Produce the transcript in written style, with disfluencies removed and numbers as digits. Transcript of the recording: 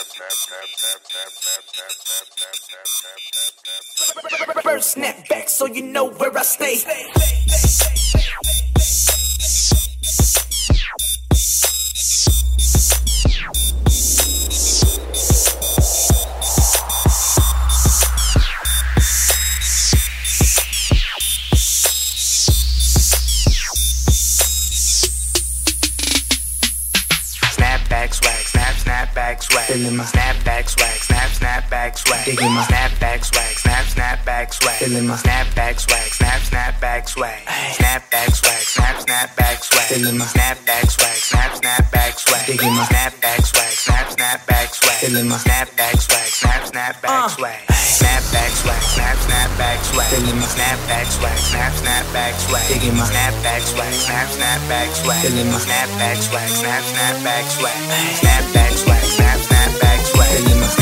First snap back so you know where I stay. Snapback swag, snapback swag. Feeling my snapback swag, snapback swag. Digging my snapback swag, snapback swag. Feeling my snapback swag, snapback swag. Snapback swag, snapback swag. Feeling my snapback swag, snapback swag. Digging my snapback swag, snapback swag. Feeling my snapback swag, snapback swag. Snapback swag, snapback swag. Feeling my snapback swag, snapback swag. Digging my snapback swag, snapback swag. Feeling my snapback swag, snapback swag. Snapback swag, snapback swag. Feeling my